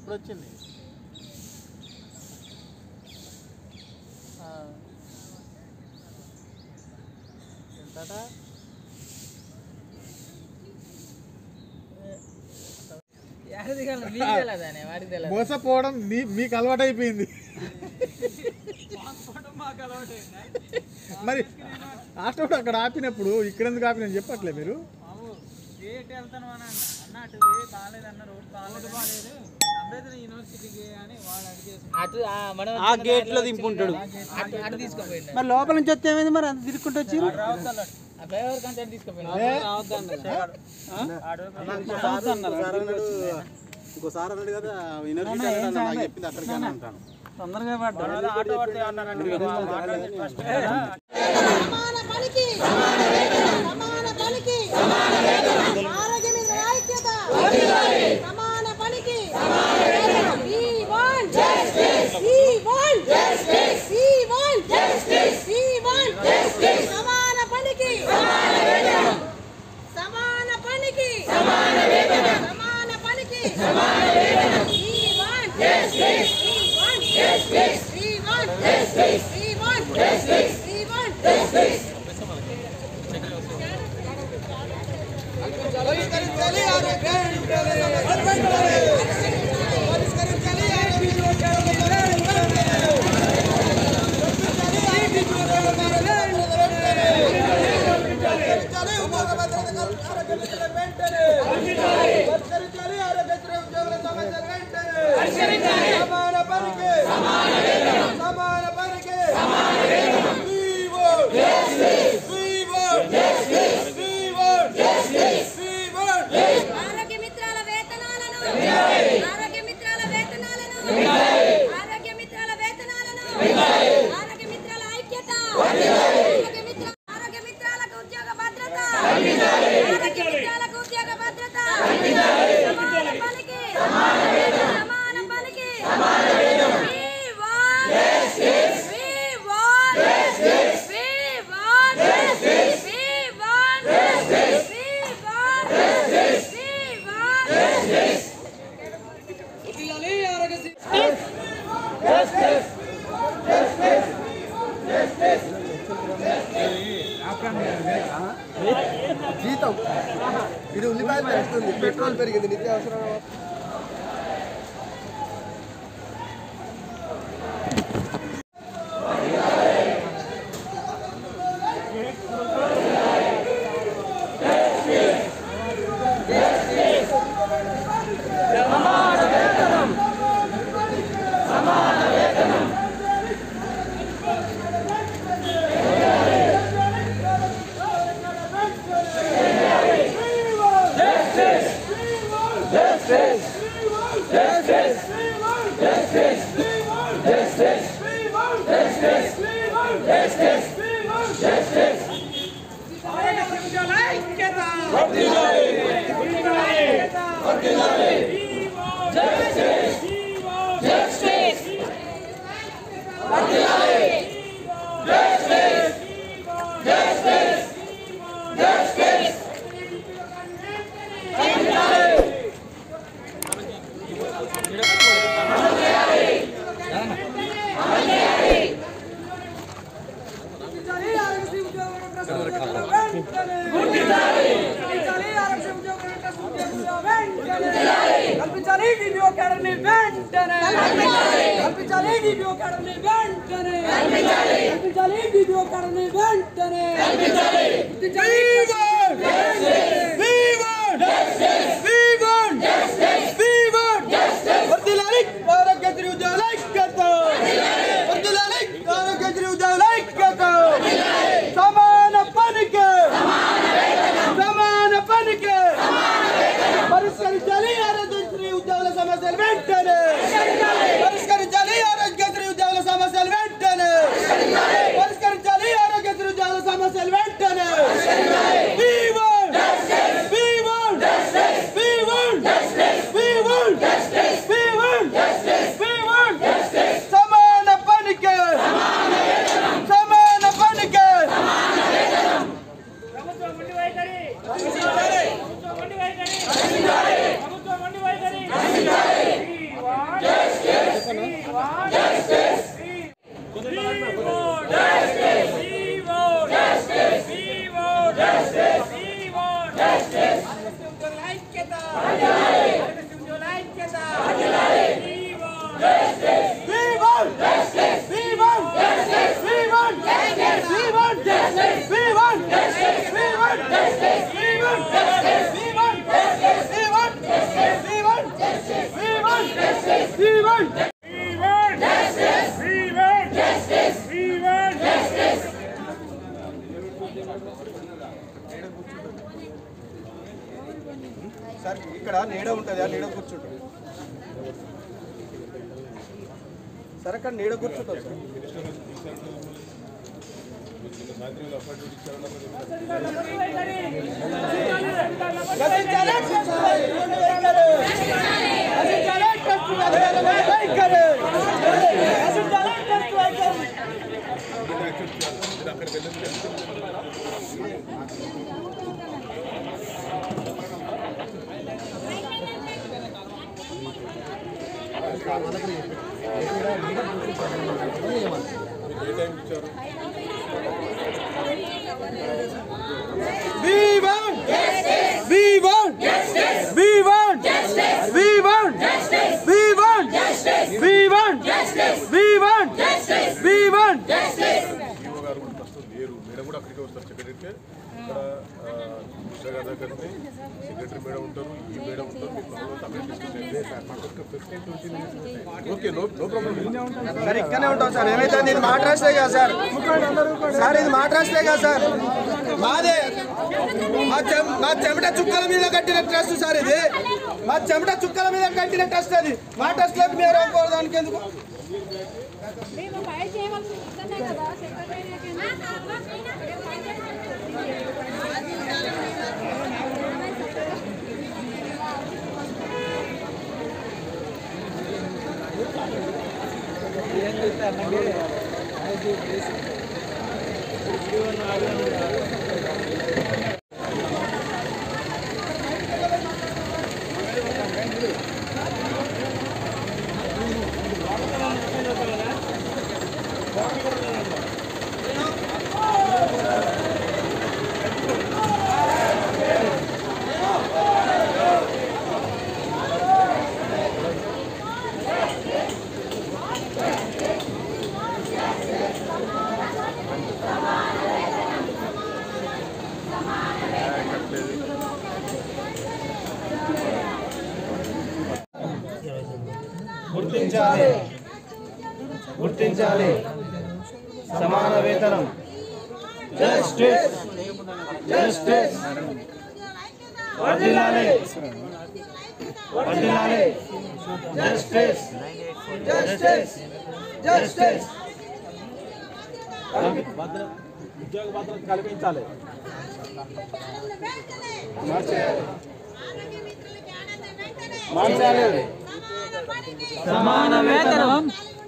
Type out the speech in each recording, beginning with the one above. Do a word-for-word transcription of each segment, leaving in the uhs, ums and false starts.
ఎప్పుడు వచ్చింది? ఎంతట? మోసపోవడం మీకు అలవాటు అయిపోయింది. మరి ఆటో అక్కడ ఆపినప్పుడు ఇక్కడ ఎందుకు ఆపిన చెప్పట్లే మీరు? ఆ గేట్ లో దింపుంటాడు. మరి లోపల నుంచి వస్తే ఏమైంది? మరి అంత తిరుక్కుంటూ వచ్చి ఇంకోసారి అన్నాడు కదా చెప్పింది అక్కడికి అంటాను. తొందరగా పడ్డాడు. జీతం ఇది ఉల్లిపాయలు పెరుగుతుంది, పెట్రోల్ పెరిగింది, నిత్యావసరం పరిష్కరించాలి ఆరోగ్యశ్రీ ఉద్యోగుల సమస్యలు వెంటనే. సార్ ఇక్కడ నీడ ఉంటుంది, ఆ నీడ కూర్చుంటుంది సార్. అక్కడ నీడ కూర్చుంటుంది sir. We want justice. We want justice. We want justice. We want justice. We want justice. We want justice. We want justice. We want justice. EO గారు కూడా ప్రస్తుతం లేరు, మేడం కూడా అక్కడికి వస్తారు సెక్రటరీకి. ఇక్కడ మిశ్రా గారు దగ్గర సెక్రటరీ మేడం ఉంటారు, ఈ మేడం ఉంటారు. Okay, no no problem sir. ఇక్కడనే ఉంటాం సార్. ఏమైతుంది, ఇది మాట్లాడితే కదా సార్. సార్ ఇది మాట్లాడితే కదా సార్. మాదే మా చెం మా చెమట చుక్కల మీద కట్టిన ట్రస్ట్ సార్. ఇది మా చెమట చుక్కల మీద కట్టిన ట్రస్ట్. అది మా ట్రస్ట్ లేదు, మీరు దానికి ఎందుకు? గుర్తించాలి గుర్తించాలి సమాన వేతనం. జస్టిస్ జస్టిస్ వర్ధిల్లాలి వర్ధిల్లాలి. జస్టిస్ జస్టిస్ జస్టిస్ ఉద్యోగ భద్రత కల్పించాలి. మార్చాలి సమాన వేతనం.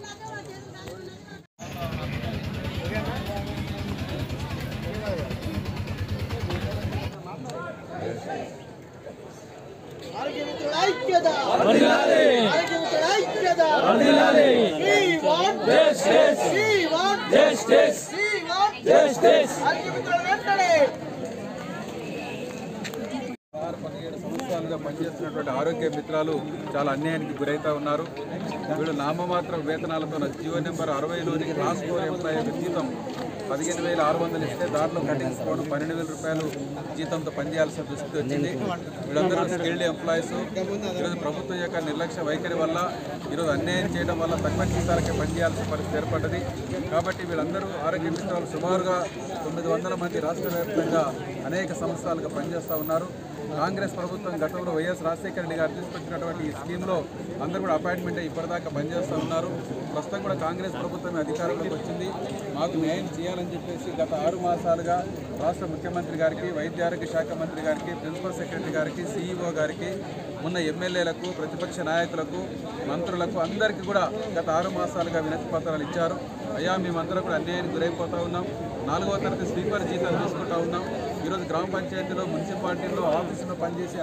పదిహేడు సంవత్సరాలుగా పనిచేస్తున్నటువంటి ఆరోగ్య మిత్రాలు చాలా అన్యాయానికి గురవుతూ ఉన్నారు. వీళ్ళు నామమాత్ర వేతనాలతో జీవో నెంబర్ అరవైలోని క్లాస్ ఫోర్ ఎంప్లాయ్ యొక్క జీతం పదిహేను వేల ఆరు వందలు ఇస్తే దాంట్లో కట్టించుకోవడం పన్నెండు వేల రూపాయలు జీతంతో పనిచేయాల్సిన దుస్థితి వచ్చింది. వీళ్ళందరూ స్కిల్డ్ ఎంప్లాయీస్. ఈరోజు ప్రభుత్వం యొక్క నిర్లక్ష్య వైఖరి వల్ల ఈరోజు అన్యాయం చేయడం వల్ల తక్కువ జీతాలకే పనిచేయాల్సిన పరిస్థితి ఏర్పడ్డది. కాబట్టి వీళ్ళందరూ ఆరోగ్య మిత్రాలు సుమారుగా తొమ్మిది వందల మంది రాష్ట్ర వ్యాప్తంగా అనేక సంవత్సరాలుగా పనిచేస్తూ ఉన్నారు. కాంగ్రెస్ ప్రభుత్వం గతంలో వైఎస్ రాజశేఖర రెడ్డి గారు తీసుకొచ్చినటువంటి ఈ స్కీమ్లో అందరూ కూడా అపాయింట్మెంట్ ఇప్పటిదాకా పనిచేస్తూ ఉన్నారు. ప్రస్తుతం కూడా కాంగ్రెస్ ప్రభుత్వం అధికారంలోకి వచ్చింది. మాకు న్యాయం చేయాలని చెప్పేసి గత ఆరు మాసాలుగా రాష్ట్ర ముఖ్యమంత్రి గారికి, వైద్య ఆరోగ్య శాఖ మంత్రి గారికి, ప్రిన్సిపల్ సెక్రటరీ గారికి, సీఈఓ గారికి, ఉన్న ఎమ్మెల్యేలకు, ప్రతిపక్ష నాయకులకు, మంత్రులకు అందరికీ కూడా గత ఆరు మాసాలుగా వినతి పత్రాలు ఇచ్చారు. అయ్యా మేమందరం కూడా అన్యాయానికి గురైపోతూ ఉన్నాం. నాలుగవ తరగతి స్వీపర్ జీతాలు తీసుకుంటూ ఉన్నాం. ఈరోజు గ్రామ పంచాయతీలో, మున్సిపాలిటీలో, ఆఫీసులో పనిచేసి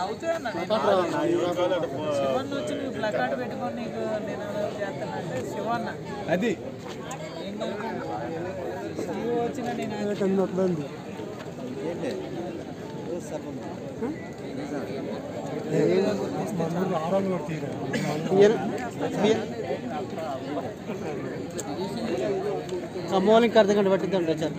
అది అమ్మోళ్ళకి అర్ధ గంట పట్టిద్దండి సార్.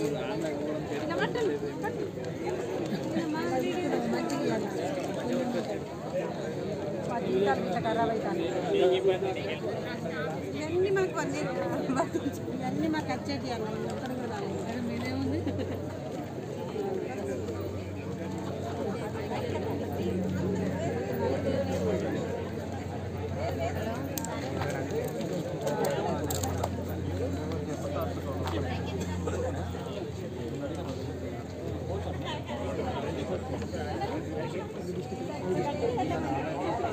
ఇవన్నీ మాకు ఇవన్నీ మాకు వచ్చేటి అన్న ఒక్కడు కూడా రాలేదు. మీరేముంది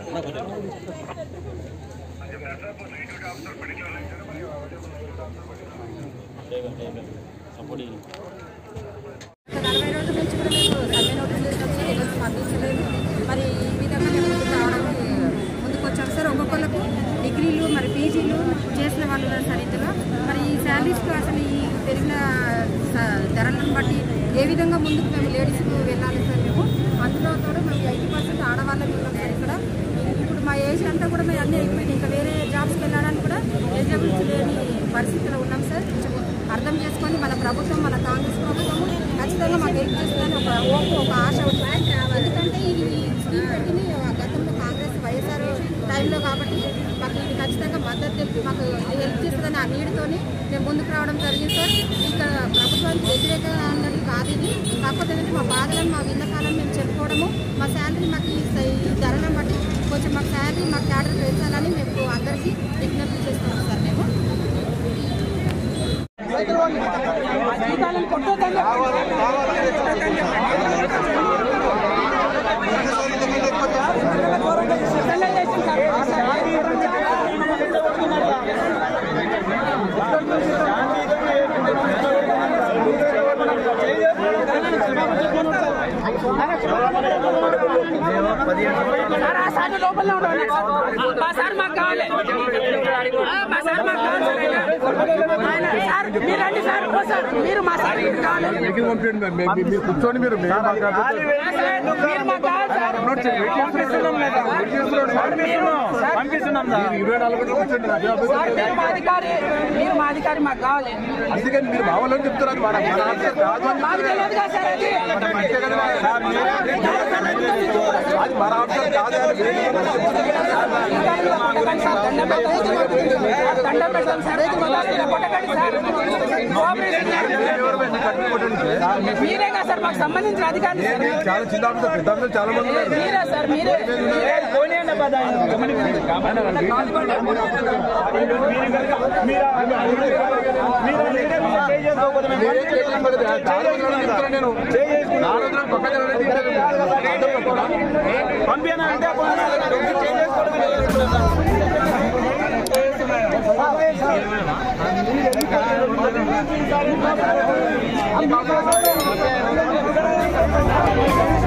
నలభై రోజుల నుంచి కూడా మేము సమ్మె నోటీసులు ఇచ్చినాం సార్. ఈరోజు స్పందించలేదు. మరి ఈ విధంగా మేము ముందుకు రావడానికి ముందుకు వచ్చాం సార్. ఒక్కొక్కరికి డిగ్రీలు మరి పీజీలు చేసిన వాళ్ళు ఉన్నారు సార్ ఇందులో. మరి ఈ శాలరీస్కి అసలు ఈ పెరిగిన ధరలను బట్టి ఏ విధంగా ముందుకు మేము లేడీస్కు వెళ్ళాలి సార్. మేము అందులో కూడా మేము ఎయిటీ పర్సెంట్ ఆడవాళ్ళకి ఉన్నాం సార్. ఇక్కడ ఇప్పుడు మా ఏజ్ అంతా కూడా మేము అన్నీ అయిపోయింది. ఇంకా వేరే జాబ్స్కి వెళ్ళడానికి కూడా ఎలిజిబిలిటీ లేని పరిస్థితిలో ఉన్నాం సార్. కొంచెం అర్థం చేసుకొని మన ప్రభుత్వం, మన కాంగ్రెస్ ప్రభుత్వం ఖచ్చితంగా మాకు హెల్ప్ చేస్తుందని ఒక ఓపు, ఒక ఆశ ఉంటుంది. ఎందుకంటే ఈ స్కీమ్ పెట్టింది గతంలో కాంగ్రెస్ వైఎస్ఆర్ టైంలో కాబట్టి మాకు ఇది ఖచ్చితంగా మద్దతు తెలిపి మాకు హెల్ప్ చేస్తుందని ఆ నీటితోని మేము ముందుకు రావడం జరిగింది సార్. ఇంకా ప్రభుత్వానికి వ్యతిరేకంగా అన్నది కాదు ఇది. కాకపోతే ఏంటంటే మా బాధలను, మా విన్నకాలను మేము చెప్పుకోవడము, మా శాలరీ మాకు ఈ ధరలను బట్టి కొంచెం మాకు శాలరీ, మా క్యాడర్ పెంచాలని మేము అందరికీ విజ్ఞప్తి చేస్తున్నాం సార్. మేము లోపల మా సార్ మాకు కావాలి, మా సార్ మాకు కావాలి సార్. మీరు రండి సార్, సార్ మీరు మా సార్ కావాలి, కూర్చొని మీరు మీరు మాకు కావాలి సార్. పంపిస్తున్నాం సార్. ఇరవై నాలుగు గంటలు కూర్చోండి. సార్ మీరు మా అధికారి, మీరు మా అధికారి మాకు కావాలి. అందుకని మీరు మావాలని చెప్తున్నారు. మాకు తెలియదు కదా సార్. అది అది మన ఆప్షన్ కాదు. మీరే కదా సార్ మాకు సంబంధించిన అధికారులు. చాలా చిన్న ఆఫీసర్, పెద్ద ఆఫీసర్ చాలా మంది ఉన్నారు. మీరే సార్, మీరే పంపినా